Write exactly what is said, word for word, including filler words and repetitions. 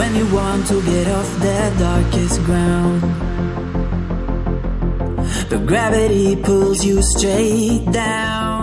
when you want to get off the darkest ground, but gravity pulls you straight down.